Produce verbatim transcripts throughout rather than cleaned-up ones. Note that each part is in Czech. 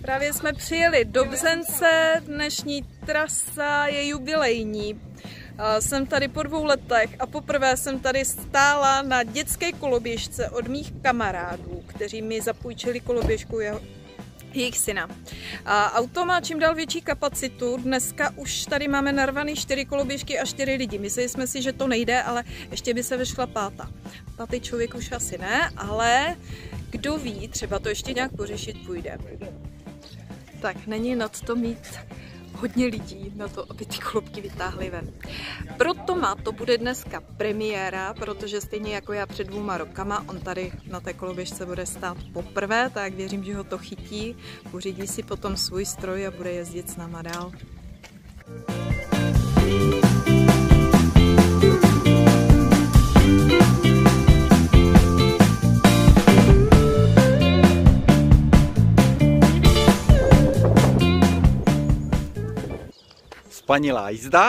Právě jsme přijeli do Bzence, dnešní trasa je jubilejní. Jsem tady po dvou letech a poprvé jsem tady stála na dětské koloběžce od mých kamarádů, kteří mi zapůjčili koloběžku jeho, jejich syna. A auto má čím dál větší kapacitu, dneska už tady máme narvaný čtyři koloběžky a čtyři lidi. Mysleli jsme si, že to nejde, ale ještě by se vešla pátá. Pátý člověk už asi ne, ale kdo ví, třeba to ještě nějak pořešit půjde. Tak není nad to mít hodně lidí na to, aby ty kolobky vytáhly ven. Proto má to bude dneska premiéra, protože stejně jako já před dvouma rokama, on tady na té koloběžce bude stát poprvé, tak věřím, že ho to chytí, pořídí si potom svůj stroj a bude jezdit s náma dál. Spanilá jízda.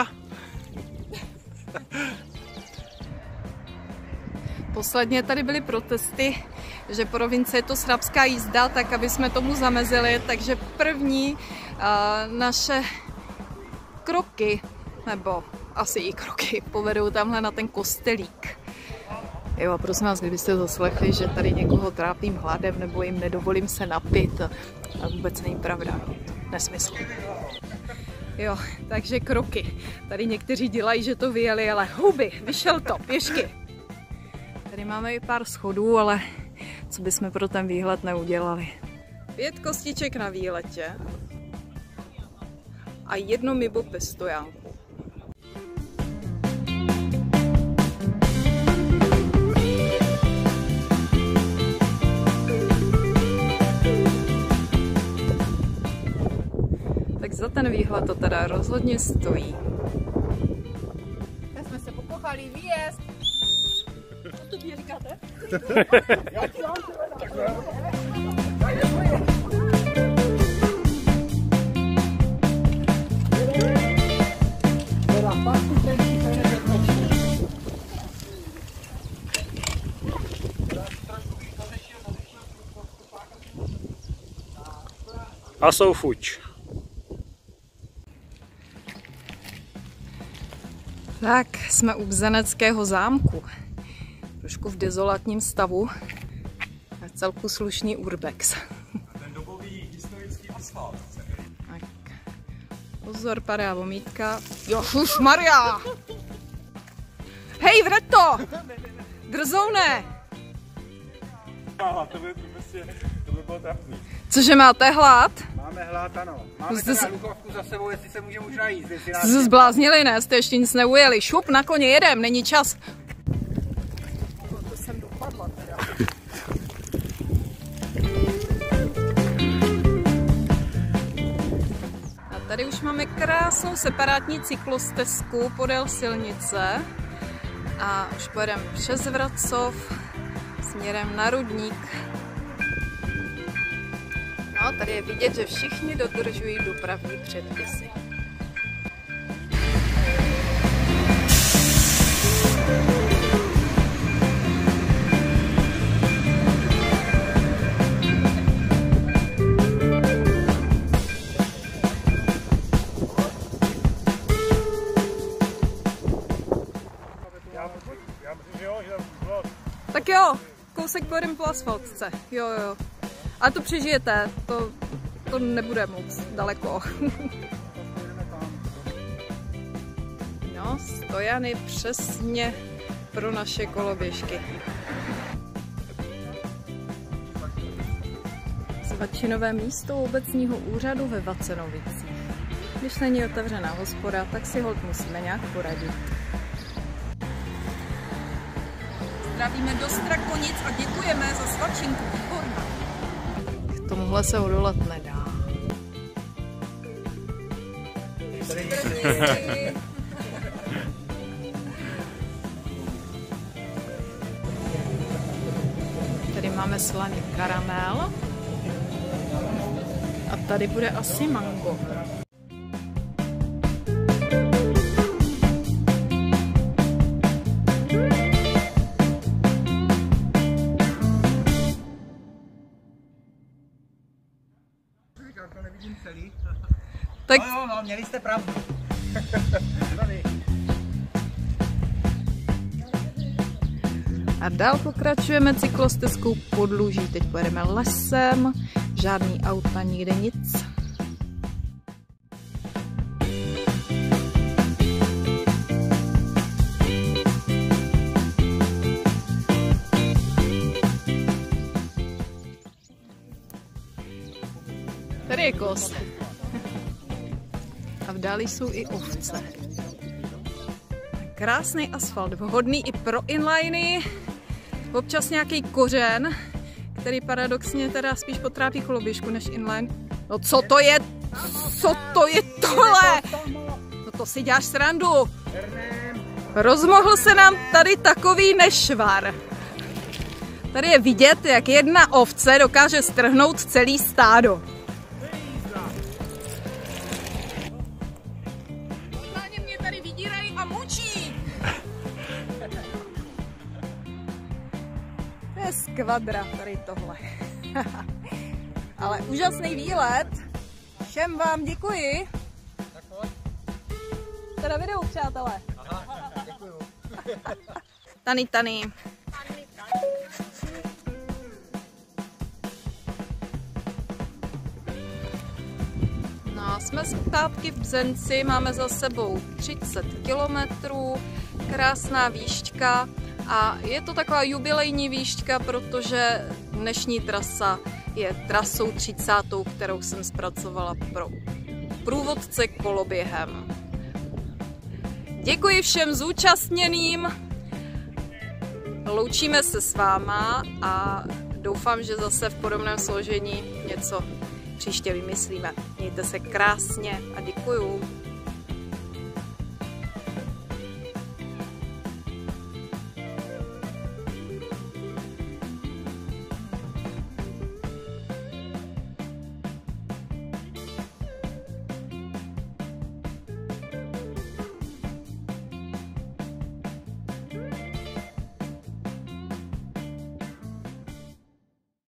Posledně tady byly protesty, že provincie je to srabská jízda, tak aby jsme tomu zamezili. Takže první uh, naše kroky, nebo asi i kroky, povedou tamhle na ten kostelík. Jo, a prosím vás, kdybyste zaslechli, že tady někoho trápím hladem nebo jim nedovolím se napít, a vůbec není pravda. Nesmysl. Jo, takže kroky. Tady někteří dělají, že to vyjeli, ale huby, vyšel to, pěšky. Tady máme i pár schodů, ale co bychom pro ten výhled neudělali. Pět kostiček na výletě a jedno mibo pestojánku. Tak za ten výhled to teda rozhodně stojí. Tak jsme se pokochali, výjezd! Co to mě říkáte? A jsou fuč. Tak, jsme u Bzeneckého zámku. Trošku v dezolátním stavu. A celku slušný urbex. Ten dobový historický asfalt. Tak. Pozor, padá vomítka. Jožuš Maria! Hej, vrať to! Drzoune! To by, prostě, to by bylo trapný. Cože, máte hlad? Máme hlad, ano. Máme Jste teda lukovku za sebou, jestli se můžeme už najíst. Jste se zbláznili, ne? Jste ještě nic neujeli. Šup, na koně jedem, není čas. To jsem dopadla teda. A tady už máme krásnou separátní cyklostezku podél silnice. A už pojedeme přes Vracov směrem na Rudník. No, tady je vidět, že všichni dodržují dopravní předpisy. Tak jo, kousek pojedeme po asfaltce. Jo, jo. A to přežijete, to, to nebude moc daleko. No, stojany přesně pro naše koloběžky. Svačinové místo obecního úřadu ve Vacenovicích. Když není otevřená hospoda, tak si holt musíme nějak poradit. Zdravíme do Strakonic a děkujeme za svačinku. Výborná. K tomuhle se odolat nedá. Tady máme slaný karamel a tady bude asi mango. říkal, to nevidím celý. Tak... No, no, no, měli jste pravdu. A dál pokračujeme cyklostezkou Podluží. Teď pojedeme lesem, žádný auta, nikde nic. Tady je kos. A v dáli jsou i ovce. Krásný asfalt, vhodný i pro inliny. Občas nějaký kořen, který paradoxně teda spíš potrápí koloběžku než inline. No co to je? Co to je tohle? No to si děláš srandu. Rozmohl se nám tady takový nešvar. Tady je vidět, jak jedna ovce dokáže strhnout celý stádo. Normálně mě tady vydírají a mučí. To je skvadra tady tohle. Ale úžasný výlet. Všem vám děkuji. Teda video, přátelé. Aha, děkuju. Tany, tany. No, jsme zpátky v Bzenci, máme za sebou třicet kilometrů, krásná výšťka a je to taková jubilejní výšťka, protože dnešní trasa je trasou třicátou, kterou jsem zpracovala pro průvodce koloběhem. Děkuji všem zúčastněným, loučíme se s váma a doufám, že zase v podobném složení něco příště vymyslíme. Mějte se krásně a děkuju.